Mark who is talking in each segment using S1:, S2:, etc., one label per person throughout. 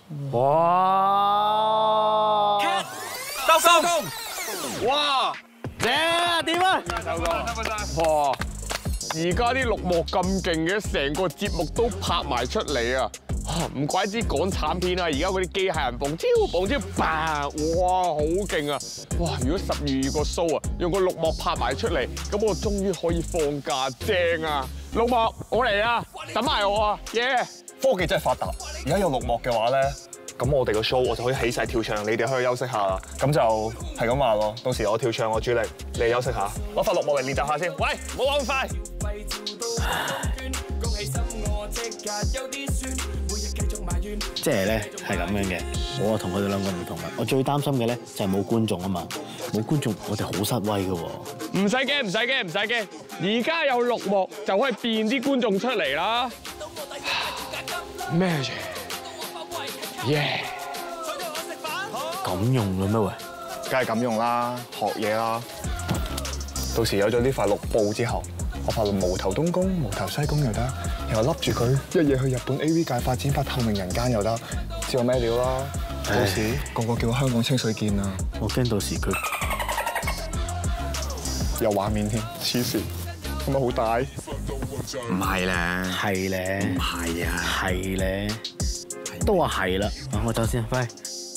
S1: 哇！
S2: 收工！哇！
S1: 正啊，點啊？
S2: 收工！
S3: 哇！而家啲綠幕咁勁嘅，成個節目都拍埋出嚟啊！唔怪之港產片啊，而家嗰啲機械人蹦超，哇，好勁啊！哇！如果12個 show 啊，用個綠幕拍埋出嚟，咁我終於可以放假，正啊！綠幕，我嚟啊！等埋我啊，耶！
S2: 科技真係發達，而家有綠幕嘅話咧，咁我哋個 show 我就可以起勢跳唱，你哋可以休息下啦。咁就係咁話咯。到時我跳唱，我主力，你休息下。攞塊綠幕嚟練習下先。喂，唔好講咁快。
S1: 即係咧係咁樣嘅，我同佢哋兩個唔同啊！我最擔心嘅咧就係冇觀眾啊嘛，冇觀眾我哋好失威㗎喎。
S3: 唔使驚，唔使驚，唔使驚！而家有綠幕就可以變啲觀眾出嚟啦。咩嘢？耶！
S1: 咁用嘅咩喂？
S2: 梗係咁用啦，學嘢啦。到時有咗呢塊綠布之後，我拍無頭東宮、無頭西宮又得，然後笠住佢一嘢去日本 AV 界發展，拍透明人間又得，知我咩料啦？到時個個叫我香港清水健啊！
S1: 我驚到時佢
S2: 有畫面添，黐線，咁咪好大？
S4: 唔係咧，
S1: 係咧，
S4: 唔係啊，
S1: 係咧，都話係啦。我走先，拜。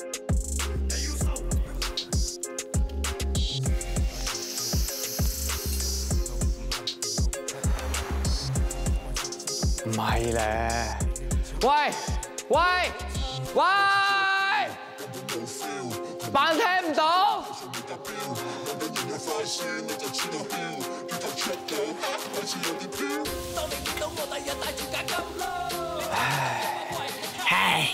S3: 唔係咧，喂，扮聽唔到。
S1: 唉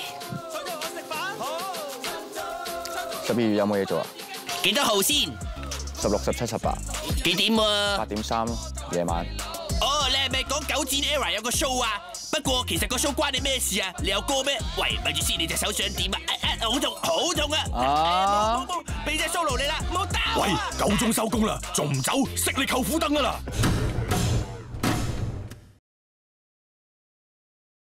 S2: 12月有冇嘢做啊？
S5: 幾多號先
S2: ？16、17、18。
S5: 幾點喎
S2: 8點3夜晚。
S5: 哦，你係咪講9戰 ERROR 有個 show 啊？不過其實個 show 關你咩事啊？你有歌咩？喂，咪住先，你隻手想點啊？好痛，好痛啊！冇，俾隻 solo 你啦，唔好打！
S6: 喂，夠鐘收工啦，仲唔走？熄你舅父燈啊啦！